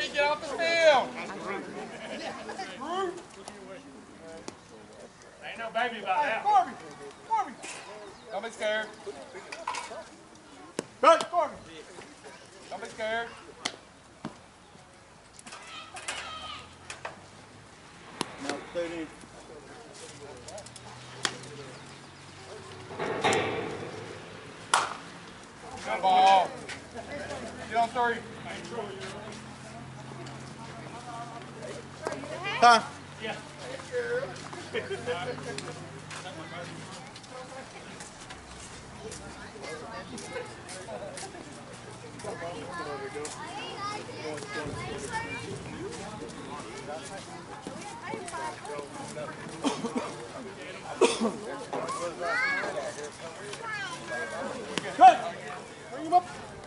Corby, get off the field. Ain't no baby about that. Corby. Don't be scared. Good, Corby. Don't be scared. No, stay in. Good ball. Get on 3. Huh? Yeah. Good. Bring him up.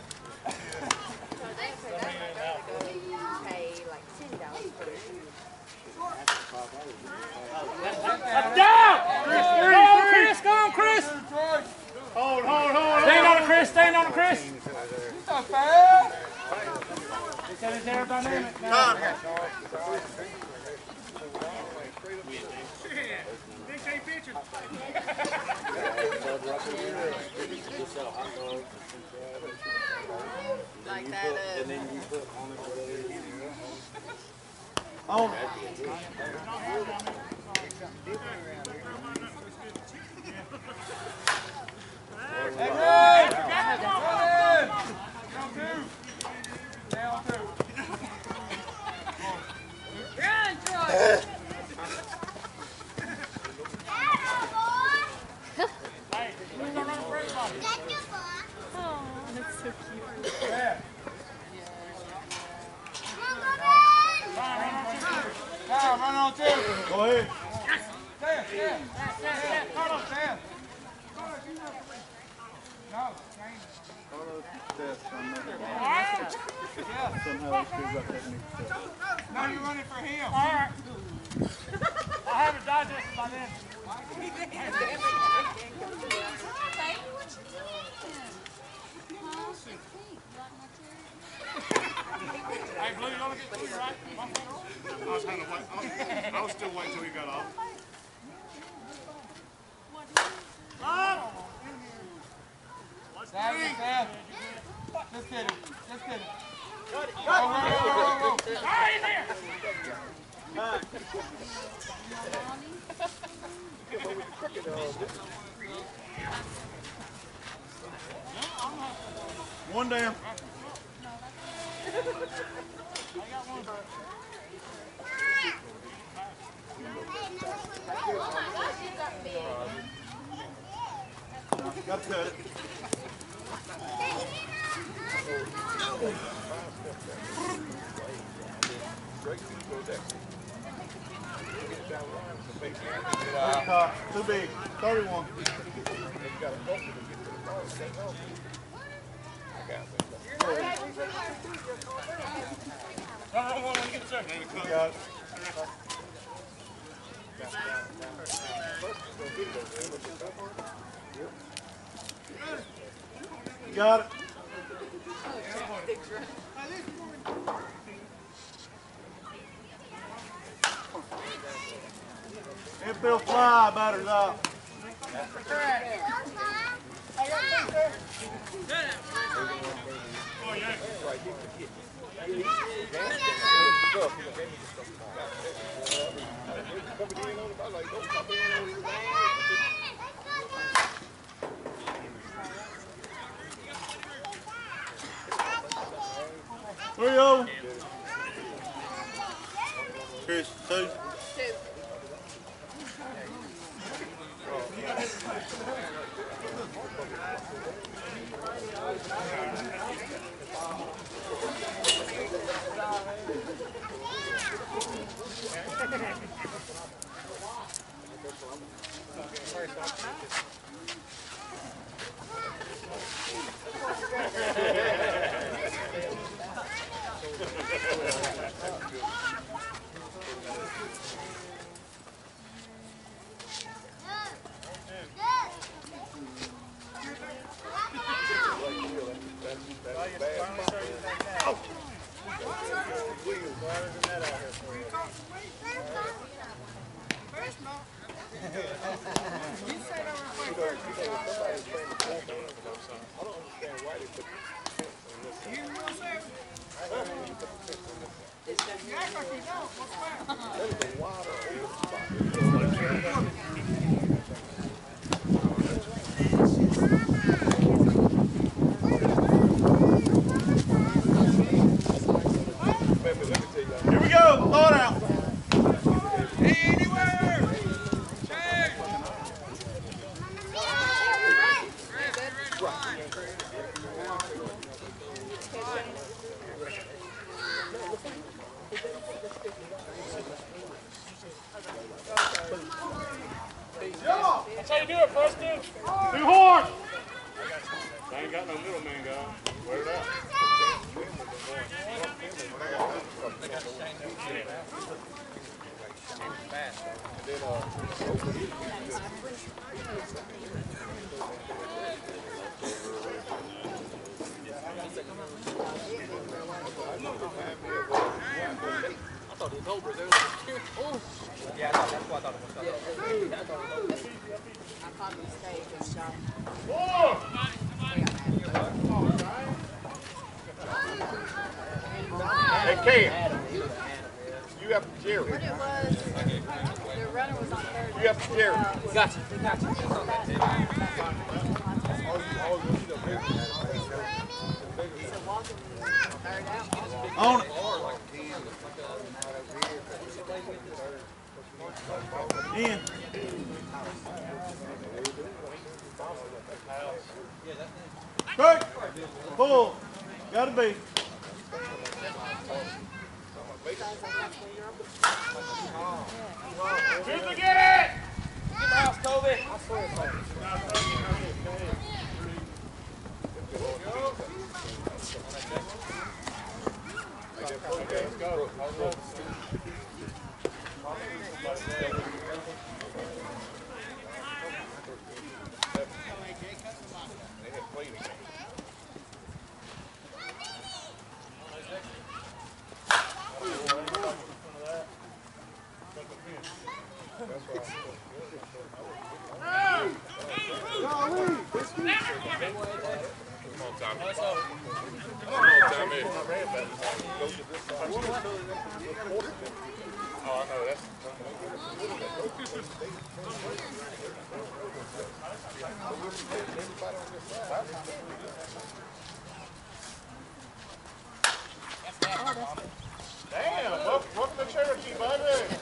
Down! Chris, go on, Chris! Hold. Stand on it, Chris, stand on it, Chris! He's not bad. He said it's aerodynamic now. Big J picture. Like that. And then you put on it. On. Hey, down 2. Run, Troy! Hey, who's gonna run for everybody? Oh, that's so cute. Yeah. Now, run on 2. Go ahead. Stand. Carlos, Stand. No, Somehow this dude got that new stuff. no, you're running for him. all right. I'll have it digested by then. Hey, Blue, you want to get 2, right? I was still waiting till he got off. Stand. Just kidding. Go. Right in there! One down. Got to cut it. Too big. 31. Let me get the second. Got it. Got it. Infield fly, batter's out. Rio. Chris, 2. Here we go. Throw it out. That's how you do it, Preston. Two horns. I ain't got no middleman, guy. Wear it out. Hey, Cam. You have to Jerry. What it was, the runner was on third. You have to Jerry. Gotcha. So walking third out. On it. In. Quick. Pull. Gotta be. Who's to get it? Get the house, Kobe. Damn, welcome to Cherokee, baby.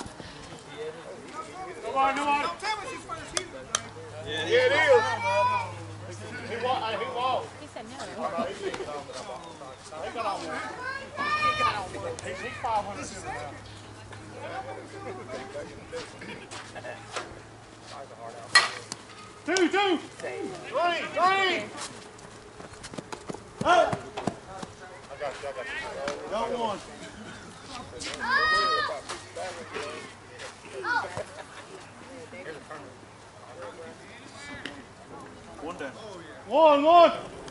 Come on, come on. Yeah, it is. He walked. He said no. He got on one. He's 500 now. Two. Three. Up. I got you. Got one. One down. One.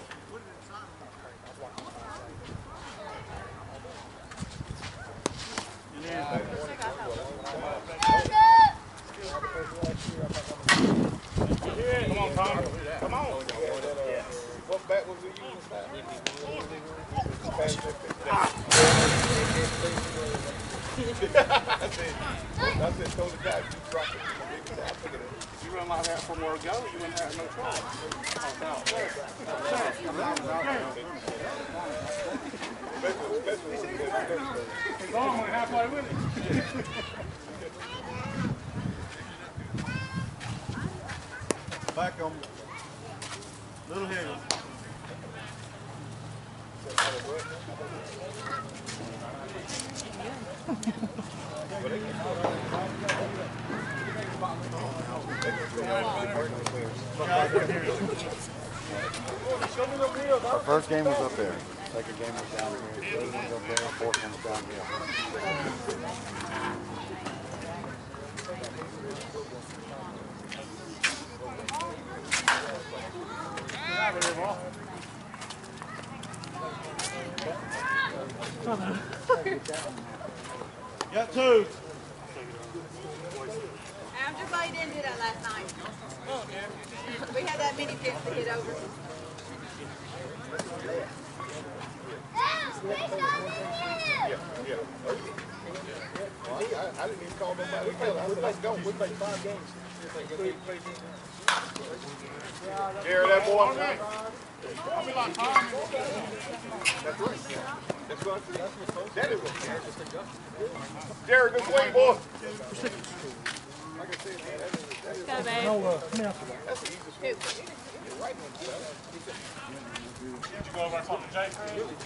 Come on, Tom. Come on. What bat was he I said, told the guy, you drop it. You run like that for more ago, you wouldn't have no trouble. He's long, we're halfway with it. Back on. Little hill. Our first game was up there. Second game was down here. Third one's up there. Fourth one's down here. Got two. I'm just glad you didn't do that last night. We had that many pits to hit over. I didn't even call nobody. Let's go. We played 5 games. Jared, that boy. That's right. That's what I said. That is what Jared, good swing, boy. Like I said, man, that is Go, babe. that's the easiest one. You're right on the Did you go over and talk to Jay?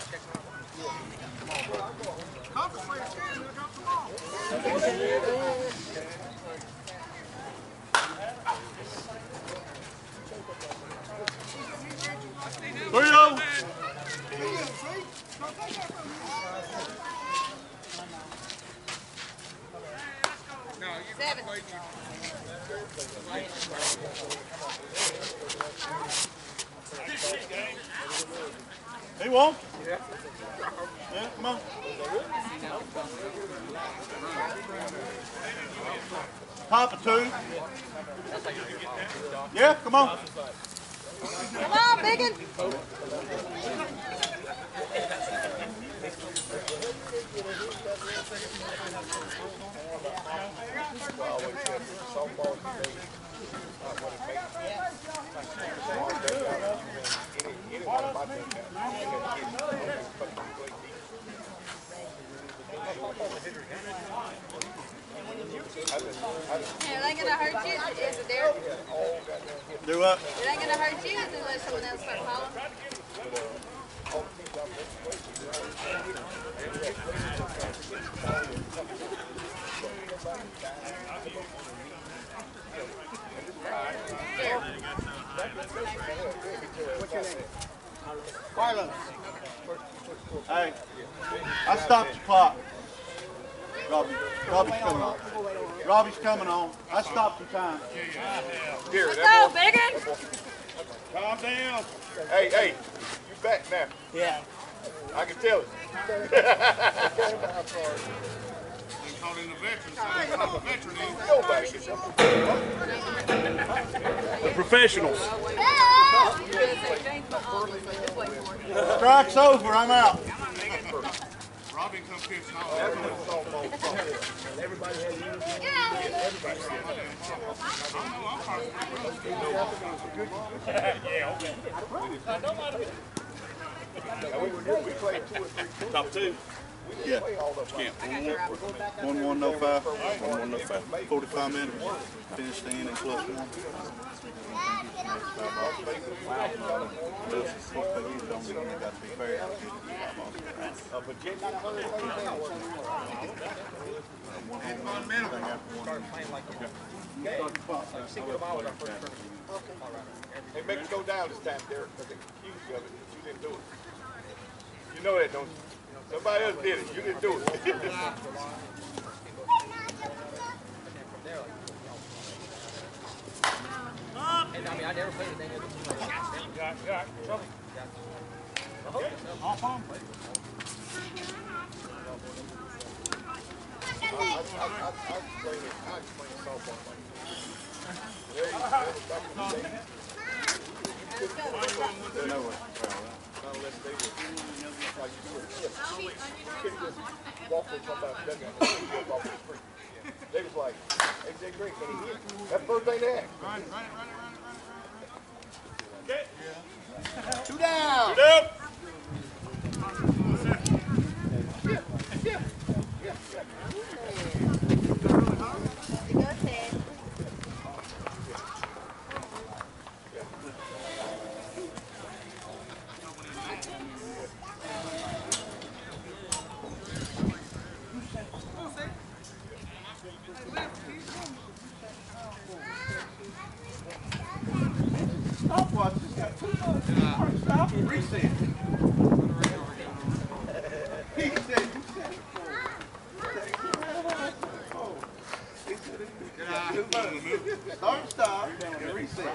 Seven. He won't? Yeah, come on. Top of 2. Yeah, come on. Come on, Biggin. It ain't gonna hurt you, is it, Derek? Do what? It ain't gonna hurt you unless someone else starts calling. Carlos. Hey, I stopped the clock. Robbie's coming on. Robbie's coming on. I stopped the time. Jared, Let's go, Biggin. calm down. Hey, you back now. Yeah. I can tell it. Called in the veteran, so he's not a veteran. Nobody gets up. The professionals. Strike's over. I'm out. Robbie come pitch now. Everybody had we played 2 or 3. Top 2. Yeah. Camp. 1-1-0-5. 1-1-0-5. 45 minutes. Finished the inning plus 1. Hey, make it go down this time, Derek, because they accused you of it. You didn't do it. You know that, don't you? Somebody else did it. You didn't do it. And I mean, I never played a thing. Off on. I'll explain softball like unless they were like you were. You couldn't just walk or somebody dugout and jump off the street. They was like, hey, Jay Green, can he hit? That's the first thing they asked. Run. Okay. 2 down. 2 down. Stopwatch just got 2 minutes. Stop and reset. He said, Start and stop and reset.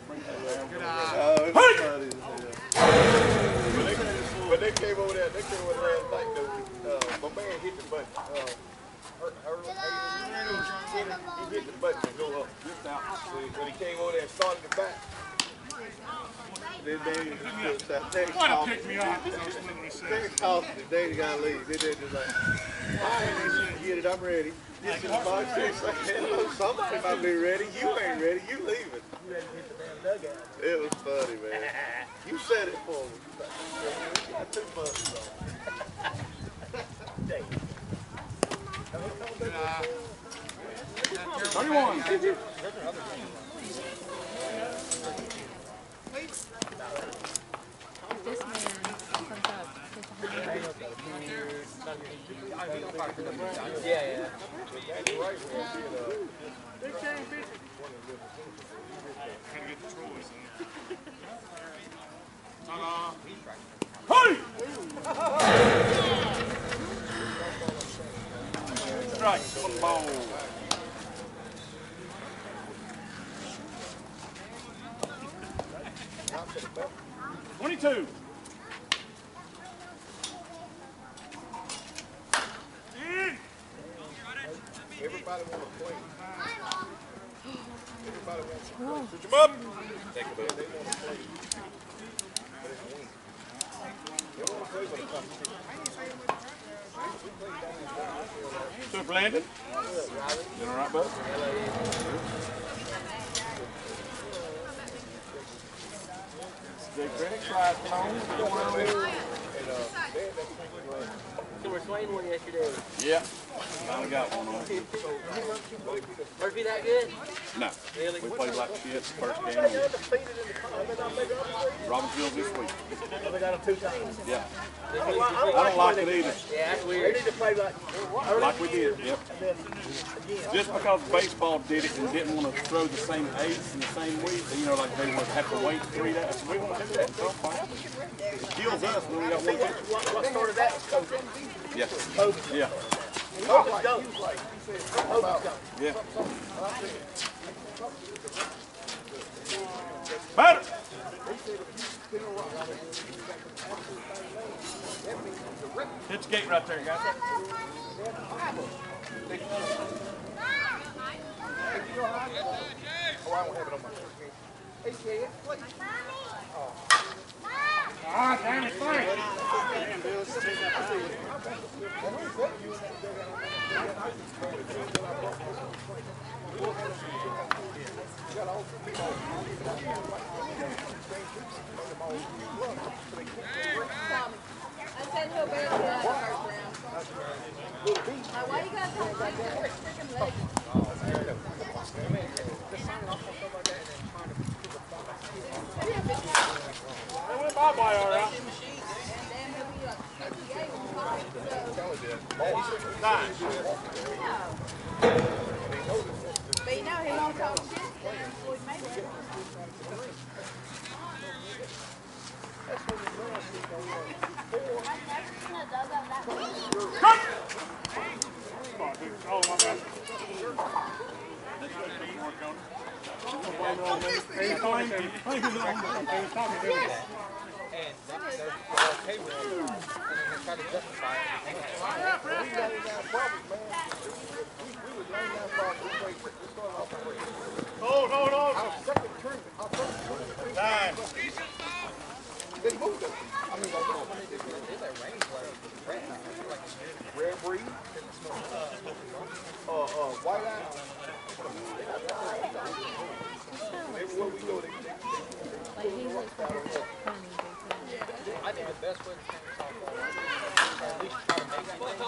But they came over there last night, though. My man hit the button. He hit the button to go up. when he came over there and started the back. Then they Why pick me up? I was literally saying. they gotta leave. They just like, all right, get it, I'm ready. This is about 6 seconds. Somebody might be ready. You ain't ready. You leaving. It was funny, man. You said it for me. You got 2 buses on. 31. This man comes up Yeah. Had to get the Troy's. Ta-da. Hey! Strike, 1 ball. Everybody want to play. Everybody wants to play. Switch him up. They want to play. But it's win. They want to play when it comes to. What's up, Landon? You all right, bud? Jake Reddick sliding on. So we're swinging one yesterday. Yeah. Finally got one on. Murphy that good? No. Really? We played like shit first game. Robbinsville this week. They got them 2 times. Yeah. I don't like it either. Yeah, that's weird. They need to play like We did, yep. Just because baseball did it and didn't want to throw the same ace in the same week, you know, like they would have to wait 3 days. We won't do that. So fine. It kills us when we got 1 pitcher. what started that was coaching. Yeah. Yeah. Hogan's gone. Hogan's gone. Yeah. Batter! Hit the gate right there, guys. Oh, I don't have it on my shirt. Hey, Chad, play. Ah, damn it, fine. I said he'll bear that first round. Now, why you got that like that? Freaking leg. They went bye-bye, all right. And then he'll be like 58 in college, But you know, he won't talk shit. Floyd Mayweather. Come on, dude. Oh, my bad. And they're okay with it. And then they try to justify it. Hold. Our second tournament. 9. They moved us. I mean, Red Breed. White Eye. Everywhere we go, Like he looks like a funny. I think the best way to change softball is at least try to make it. But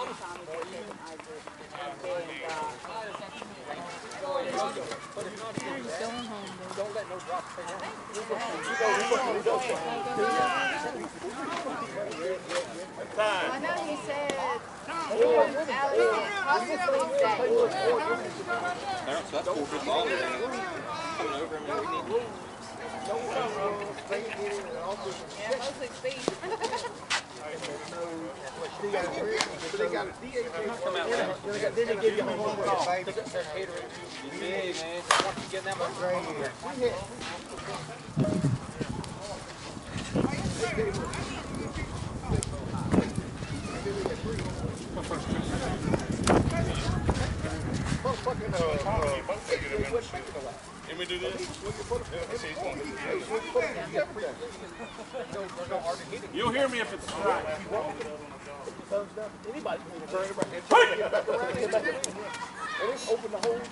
if not, He's going home, dude. don't let no drop stay down. I know he said possibly that. That's 4 foot ball coming over. I mean, we need Yeah, mostly speed. they got a DH. come out now. Then they give you a home run call. That's catering. You big, man. Just want you to get that much. me to do this? You'll hear me if it's a strike. Anybody can turn it back and turn it back around and back in. And it's open the whole.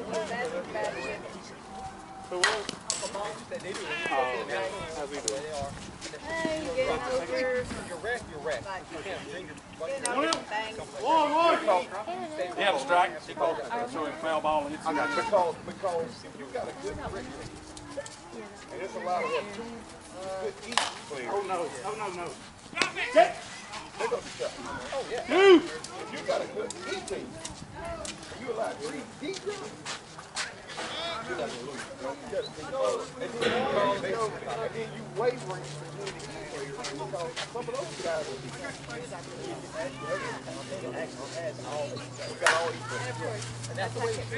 Who was? How's he doing? Hey, getting over. You're wrecked. You can't Getting over some things. Yeah, the strike. So it foul ball and hits the guy. Because if you got a good record, and it's a lot of good eat players. Oh no. They gonna be shot. Oh yeah. If you got a good eat team, and you allow 3 deep runs, you're not gonna lose. And then you wavering between the eat players because some of those guys will be. We got all these players. And that's the way it's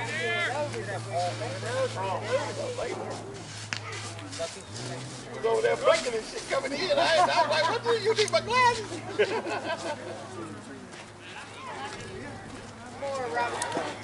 you go over there blinking and shit coming in. I was like, what do you need my glasses? More rubber.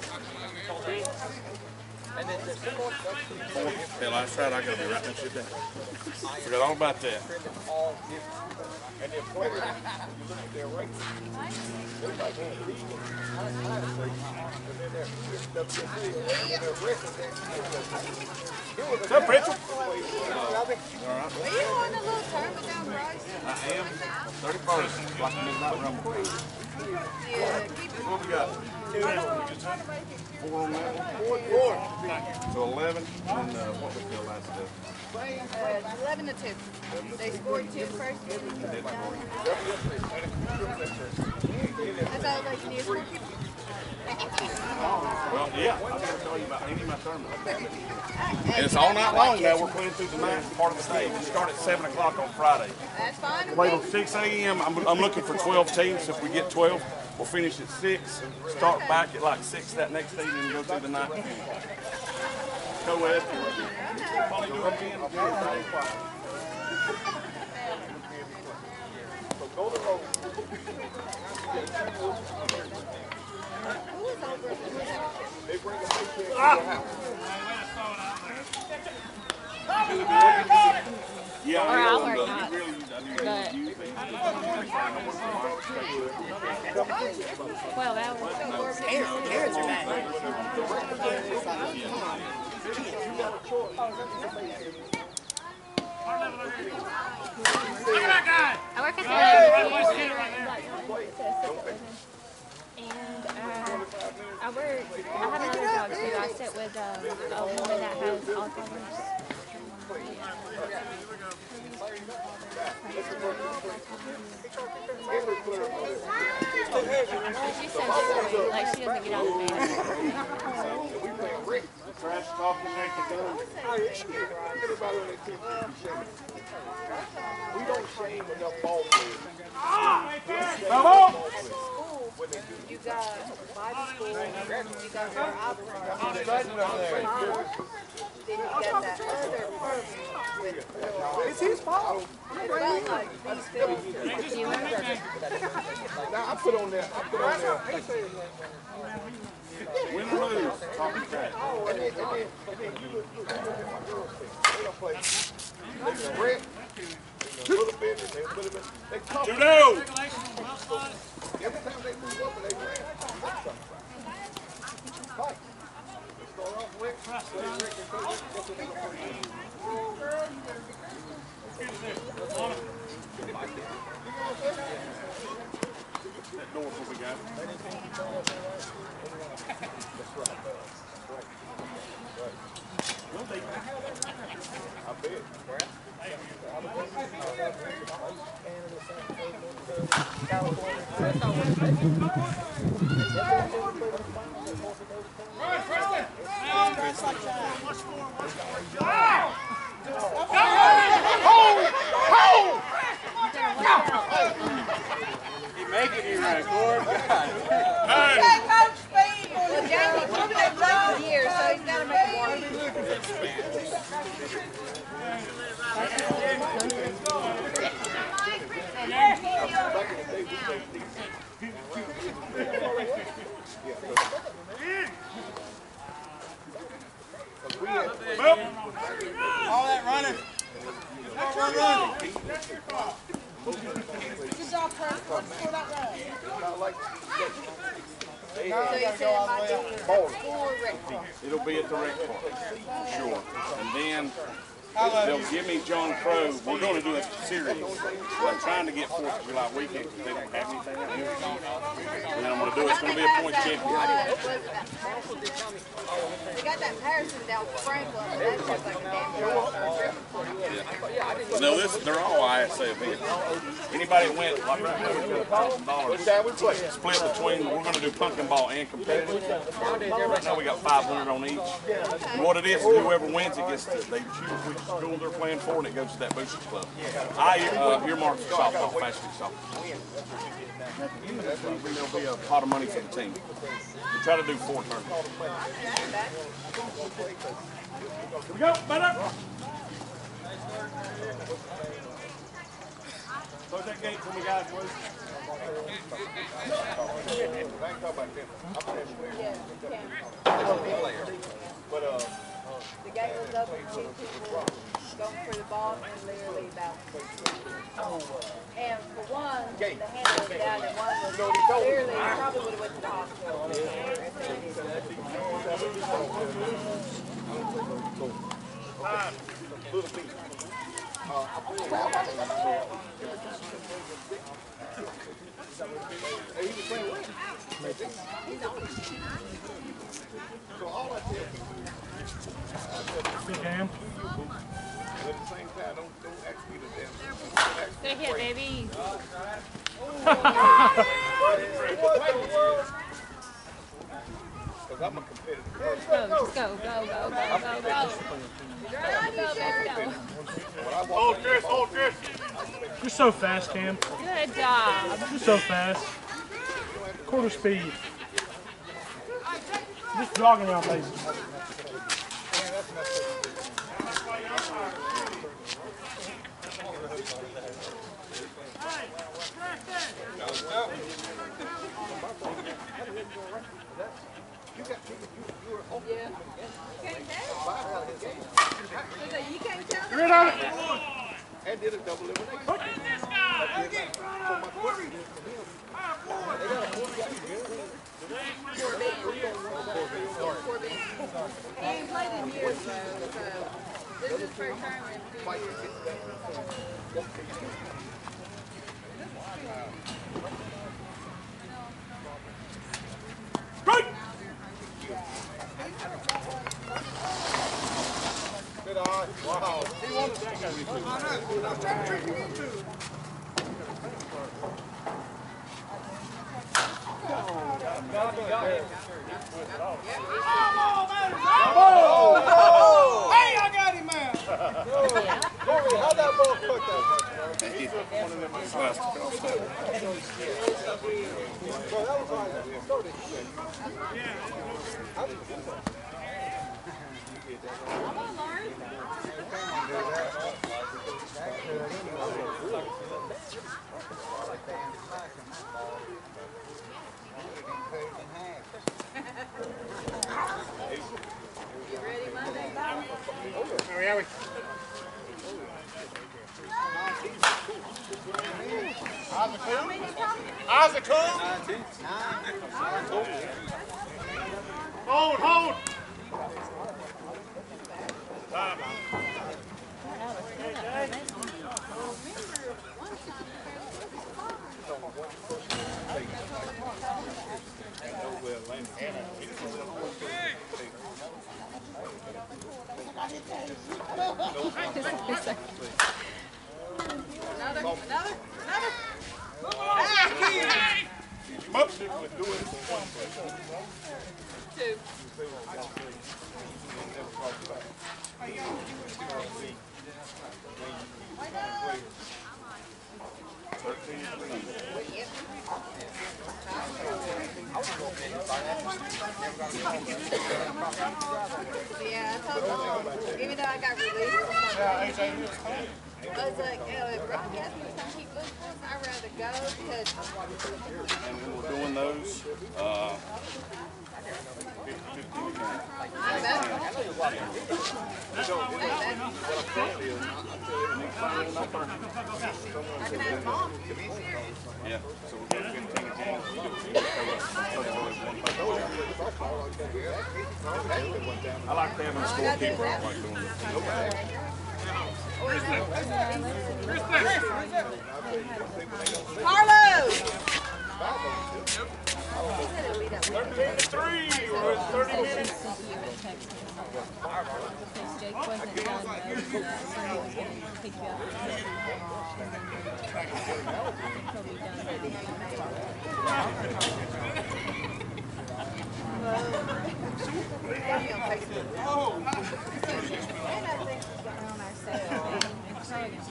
And then there's some more stuff. Hell, that's right. I gotta be writing that shit down. Forgot all about that. All different. And then players, you look at their race. They're like, man, these and then they're record. What's up, Rachel? Are you on the little tournament down Bryce? I am 31st. Like the midnight rumble. Yeah, keep it. What we got? 4 on that one? 4. So 11. And what was the last step? 11 to 2. They scored 2 first game. That's all they can use. Well, yeah. I was going to tell you about any of my tournament. And it's all night long now. We're playing through the night part of the stage. We start at 7 o'clock on Friday. That's fine. Play till 6 a.m. I'm looking for 12 teams. If we get 12, we'll finish at 6. Start back at like 6 that next evening and go through the night. Co-ed. Probably do it again. So go to road. They bring a big kid to your house. Yeah, Or I I'll know. work You out. really, But 12 hours. I work at the and I have another job too. I sit with a woman that has Alzheimer's. She says it's great. Like she doesn't get out of bed. trash talking like the gun. Everybody on that team should be shamed. We don't shame enough ball players. Come on! You got Bible school, you got your opera, then you got that other program with It's his fault. about like these films. Now I put on there. Win or lose, talking trash. And then you look at my girls team. They don't play. They spread. They a little bit. They tough. Judo! Every time they move up and they ran. Fight. They start off with. That door before we go. I bet. He's making you right, Gord. Well, Jamie, you've been playing for years, so he's got to make it work. Good job, Chris. Let's score that run. So you said it might be full rec park. It'll be at the rec park, for sure. And then they'll give me John Crow. We're going to do a series. I'm trying to get 4th of July weekend because they don't have anything out here. And then I'm going to do it. It's going to be a point championship. They got that Patterson down Franklin, and that's just like a damn No, they're all ISA events. Anybody that went, like right now, we've got $1,000 split between, we're going to do pumpkin ball and competitive. Right now we got 500 on each. And what it is, whoever wins it gets to, they choose which school they're playing for, and it goes to that boosters club. I earmarked for softball, fast stick softball. There'll be a pot of money for the team. We try to do 4 tournaments. Here we go, better. Close that gate for me, guys, please. The gate was up and 2 people going for the ball and literally bounced. And for one, the handle was down and one was literally probably would have went to the hospital. Good game. Good hit, baby. I'm a competitor. Go, just go, go, go, go, go, go. Go, baby, go. Hold, Chris, hold, Chris. You're so fast, Cam. Good job. You're so fast. Quarter speed. Just jogging around places. You can't tell Get rid of it. And did a double elimination. He ain't played in years though, so this is his first time in 2 years. Good eye. Wow. He wanted that guy. Hey, I got him, man. How'd that ball cook that? You ready Monday, Bob? Are we? Isaac, come. Hold, hold. Another. Two. Yeah, I told them, even though I got released from my I was like, if broadcasting was going to keep moving for us, I'd rather go because And when we're doing those, I'm better. Yeah, so we're going 15 again. I like having a scorekeeper. I like doing this. Carlo! 13-3. We're at 30 minutes. Because Jake wasn't done though, so he was going to pick you up. He'll be done. We're on our sale. It's probably gonna be-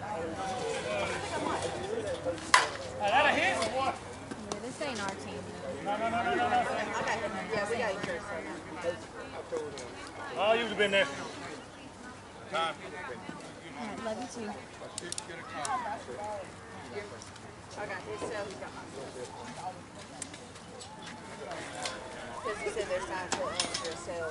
That a hit? Yeah, this ain't our team though. No. Okay, yeah, we got yours. Oh, you've been there. Alright, love you too. Okay, his cell, he got mine. Because you said there's time for your cell.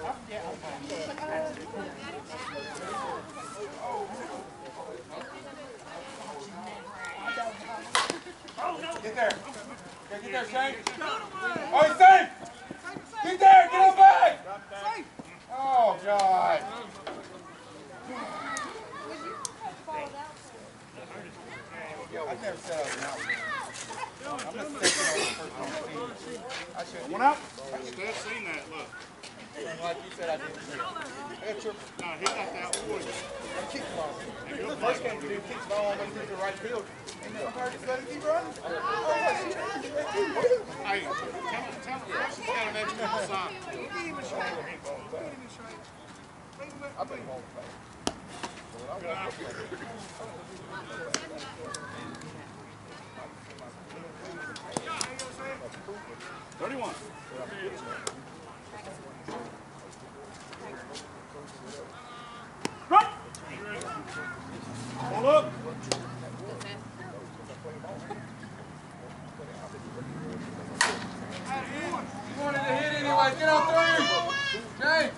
Get there. Okay, get there, Shane. Oh, he's safe. Get there. Get on back. Oh, God. I've never said I was out. I'm just taking over the first one team. I should. One out. They've seen that, look. Like you said, I didn't see it. I got triple. No, he got that one. Kick the ball. The first game to do kick the ball all the way to the right field. And you know, just let him keep running. Hey, tell him, Russ has got an extra side. Give him a shot. I've been home back. $31. Run! Pull up. You wanted to hit anyway. Get on through. Jay.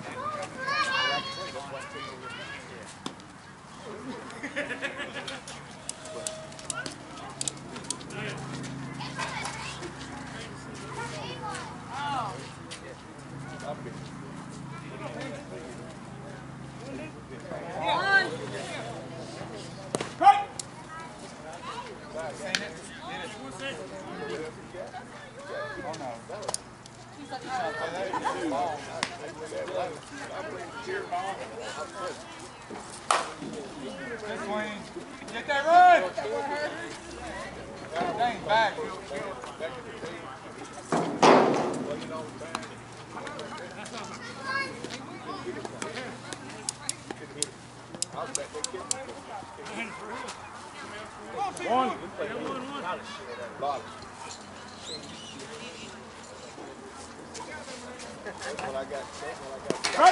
Right! Oh, no. Good swing. Get that run. Dang, back. One. Right!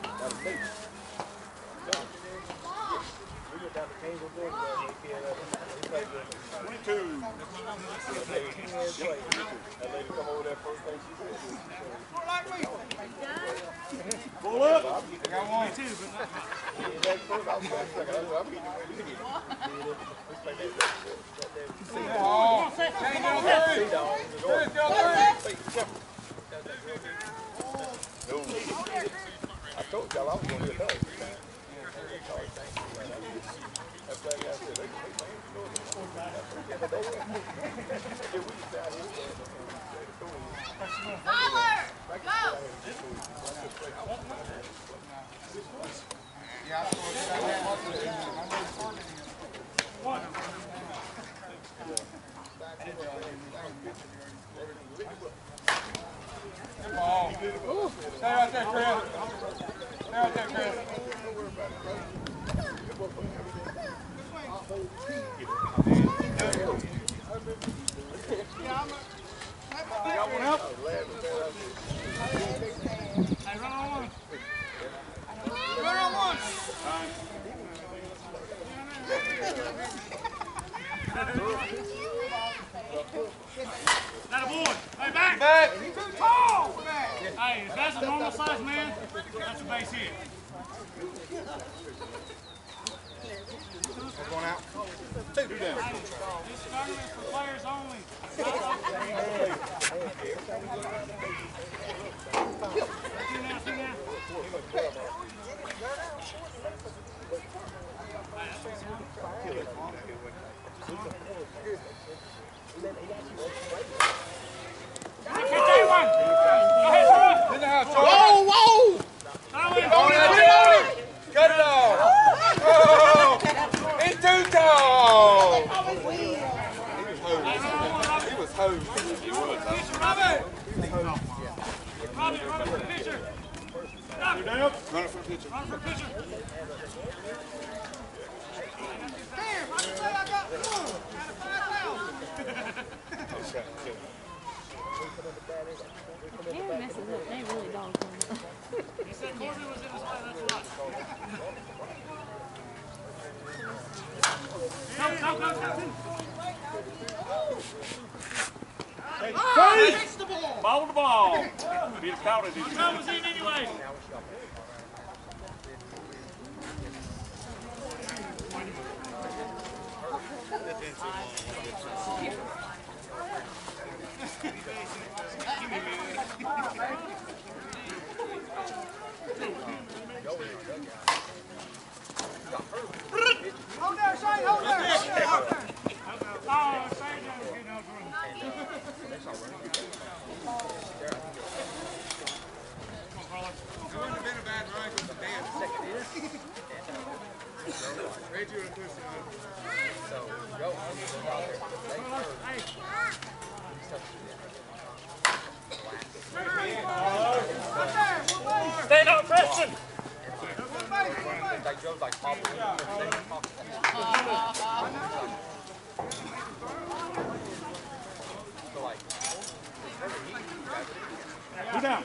22. Pull up. I got one. Oh, Shane, get on through. Chris, get on through. I told y'all I was going to get another. Yeah, I scored that man. I'm really scored it. Good ball. Stay right there, Chris. Stay right there, Chris. Got one out. Hey, run on one. Run on one. That a boy. Hey, back. Back. He's too tall. Hey, if that's a normal size man, that's a base hit. Going out. This tournament is for players only. Whoa, whoa! Cut it off! Oh! It's too tall! He was hosed. Robin, for the pitcher. You're down? Run it for the pitcher. Run for the pitcher. Hair messes up. They really dogs on it. He said Corbin was in his way, that's right. Catch the ball! Ball the ball. Be a county, did you? Time was in anyway. Hold there, Shane, hold there. Oh, Shane doesn't get no room. It wouldn't have been a bad run because the dance. Reggie would have pushed it on. Stand up, Preston! Who down?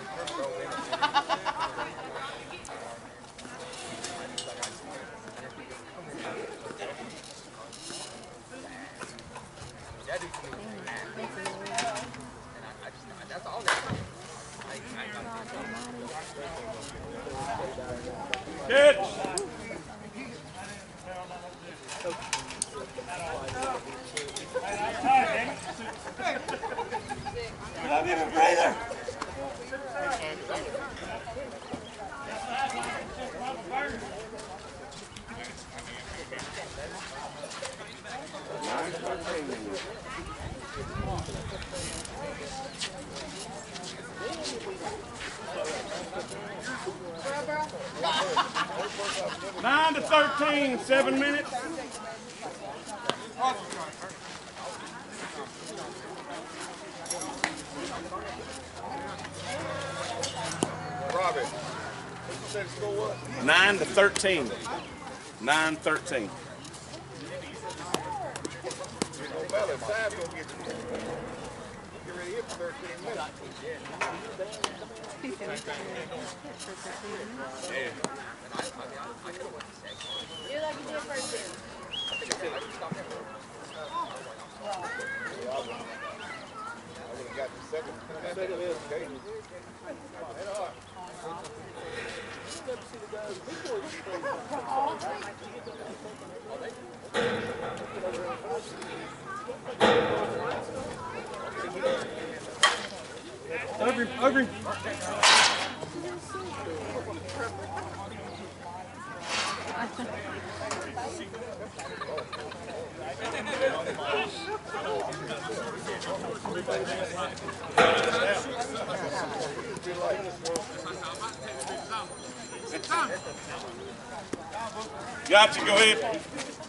Catch! I'll give a breather. Nine to 13, 7 minutes. Robbie, what you say the score was? 9 to 13. 9-13. Well, if Sam's gonna get ready here for 13 minutes. Do like you did first year. I would have got the second game. Over. Gotcha, go ahead.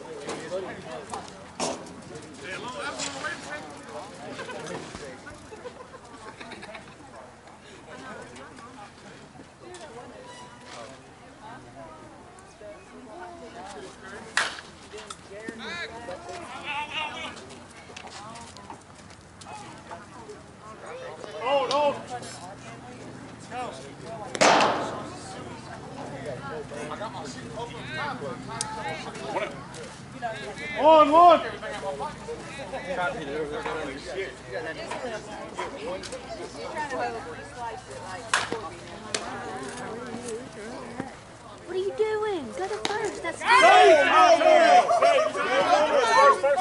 Hold. On. What are you doing? Go to first. That's First.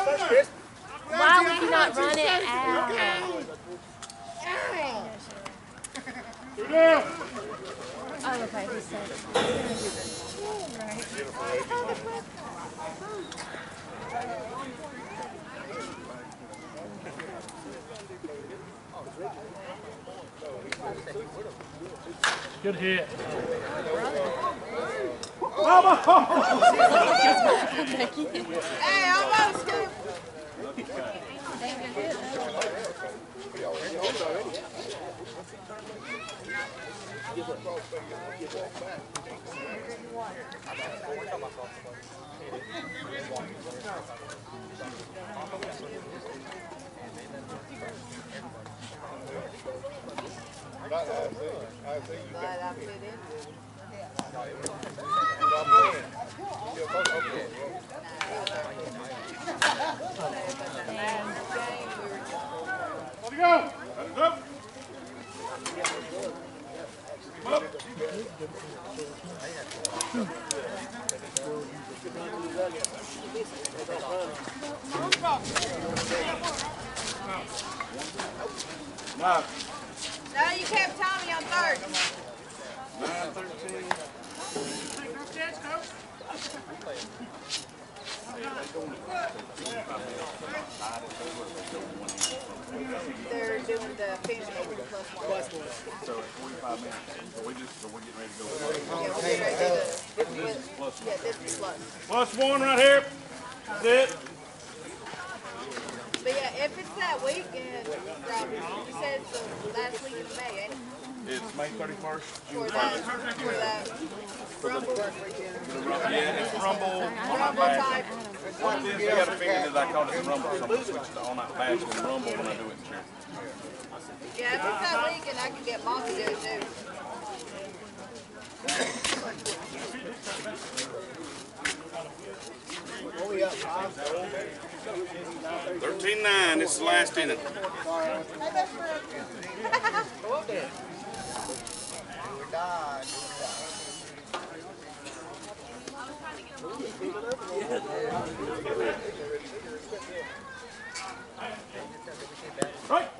run it out. Oh, okay, he said. Good hit. Hey, almost. Glad I fit in. Let it go. No. No, you kept Tommy on third. 9-13. Take no chance, coach. They're doing the finish plus one. So it's 45 minutes. So we're getting ready to go. Yeah, we're getting ready to do this is plus. +1 right here. That's it. But yeah, if it's that weekend, Rob, you said it's the last week of May, ain't it? It's May 31st. For that Rumble. Yeah, it's Rumble. Rumble type. What it is, we got to figure that I call it Rumble. So I'm going to switch to all-night bash and Rumble when I do it in church. Yeah, if it's that weekend, I can get Mom to do it too. 13-9. This is the last inning. Right.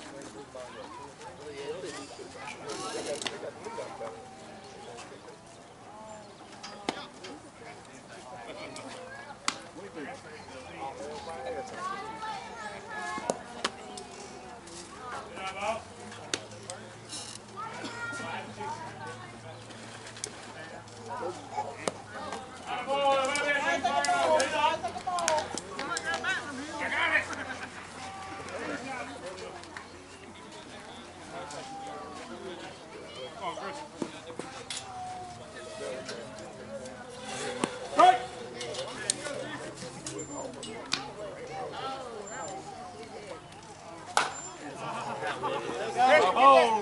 Oh,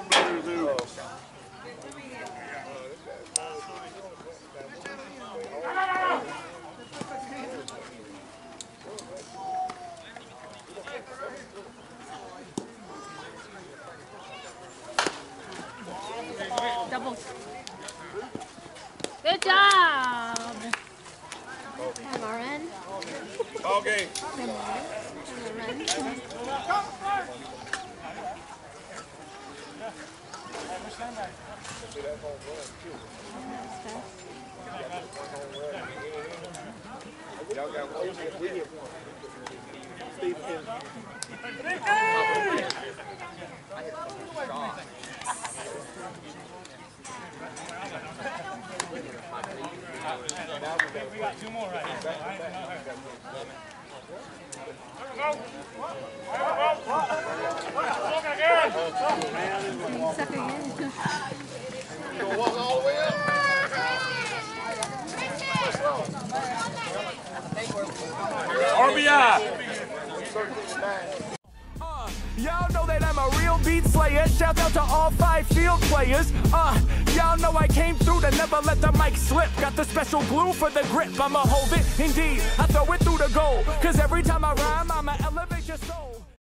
double. Good job. MRN. Okay. Y'all got one. We get one. Steve Kim. We got two more right here. You gonna walk all the way up? RBI. Y'all know that I'm a real beat slayer. Shout out to all 5 field players. Y'all know I came through to never let the mic slip. Got the special glue for the grip. I'ma hold it, indeed. I throw it through the goal. Cause every time I rhyme, I'm an elevator.